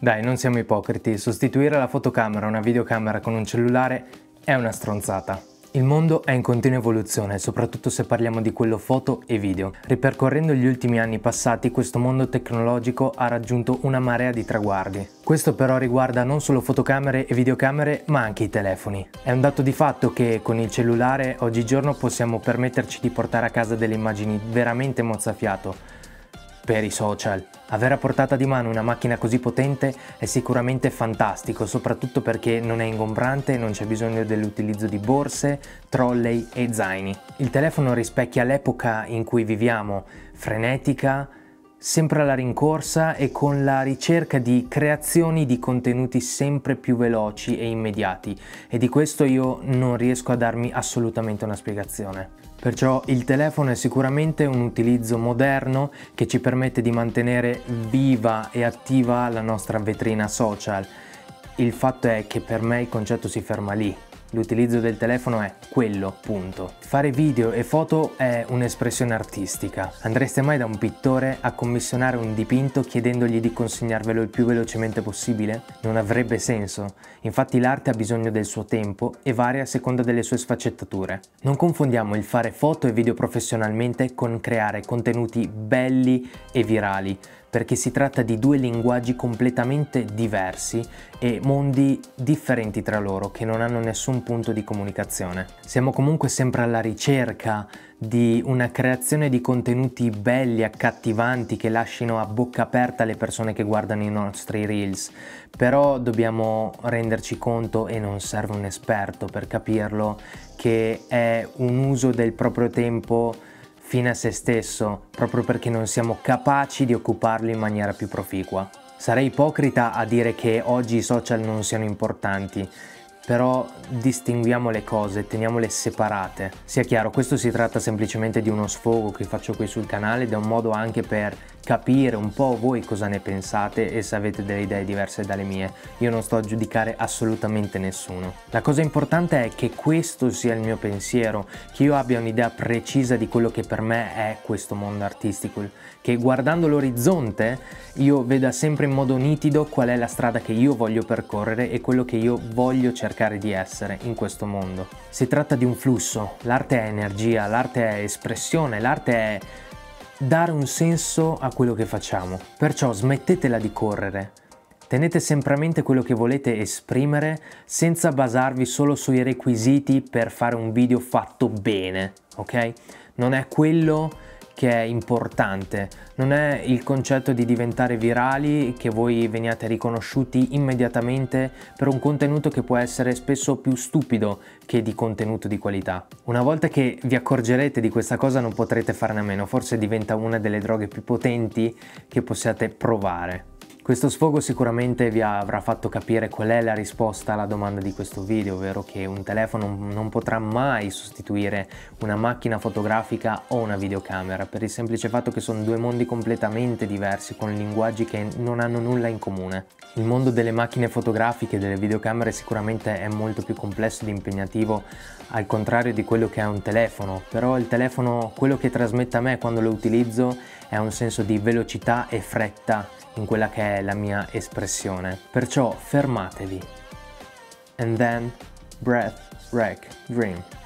Dai, non siamo ipocriti, sostituire la fotocamera a una videocamera con un cellulare è una stronzata. Il mondo è in continua evoluzione, soprattutto se parliamo di quello foto e video. Ripercorrendo gli ultimi anni passati, questo mondo tecnologico ha raggiunto una marea di traguardi. Questo però riguarda non solo fotocamere e videocamere, ma anche i telefoni. È un dato di fatto che con il cellulare oggigiorno possiamo permetterci di portare a casa delle immagini veramente mozzafiato per i social. Avere a portata di mano una macchina così potente è sicuramente fantastico, soprattutto perché non è ingombrante e non c'è bisogno dell'utilizzo di borse, trolley e zaini. Il telefono rispecchia l'epoca in cui viviamo, frenetica, sempre alla rincorsa e con la ricerca di creazioni di contenuti sempre più veloci e immediati, e di questo io non riesco a darmi assolutamente una spiegazione. Perciò il telefono è sicuramente un utilizzo moderno che ci permette di mantenere viva e attiva la nostra vetrina social. Il fatto è che per me il concetto si ferma lì. L'utilizzo del telefono è quello, punto. Fare video e foto è un'espressione artistica. Andreste mai da un pittore a commissionare un dipinto chiedendogli di consegnarvelo il più velocemente possibile? Non avrebbe senso. Infatti l'arte ha bisogno del suo tempo e varia a seconda delle sue sfaccettature. Non confondiamo il fare foto e video professionalmente con creare contenuti belli e virali, perché si tratta di due linguaggi completamente diversi e mondi differenti tra loro che non hanno nessun punto di comunicazione. Siamo comunque sempre alla ricerca di una creazione di contenuti belli, accattivanti, che lasciano a bocca aperta le persone che guardano i nostri reels, però dobbiamo renderci conto, e non serve un esperto per capirlo, che è un uso del proprio tempo fine a se stesso, proprio perché non siamo capaci di occuparlo in maniera più proficua. Sarei ipocrita a dire che oggi i social non siano importanti, però distinguiamo le cose, teniamole separate. Sia chiaro, questo si tratta semplicemente di uno sfogo che faccio qui sul canale ed è un modo anche per capire un po' voi cosa ne pensate e se avete delle idee diverse dalle mie. Io non sto a giudicare assolutamente nessuno. La cosa importante è che questo sia il mio pensiero, che io abbia un'idea precisa di quello che per me è questo mondo artistico, che guardando l'orizzonte io veda sempre in modo nitido qual è la strada che io voglio percorrere e quello che io voglio cercare di essere in questo mondo. Si tratta di un flusso, l'arte è energia, l'arte è espressione, l'arte è dare un senso a quello che facciamo. Perciò smettetela di correre. Tenete sempre a mente quello che volete esprimere senza basarvi solo sui requisiti per fare un video fatto bene, ok? Non è quello che è importante, non è il concetto di diventare virali, che voi veniate riconosciuti immediatamente per un contenuto che può essere spesso più stupido che di contenuto di qualità. Una volta che vi accorgerete di questa cosa non potrete farne a meno, forse diventa una delle droghe più potenti che possiate provare. Questo sfogo sicuramente vi avrà fatto capire qual è la risposta alla domanda di questo video, ovvero che un telefono non potrà mai sostituire una macchina fotografica o una videocamera, per il semplice fatto che sono due mondi completamente diversi, con linguaggi che non hanno nulla in comune. Il mondo delle macchine fotografiche e delle videocamere sicuramente è molto più complesso ed impegnativo, al contrario di quello che è un telefono, però il telefono, quello che trasmette a me quando lo utilizzo è un senso di velocità e fretta in quella che è la mia espressione. Perciò fermatevi. And then, breath, wreck, dream.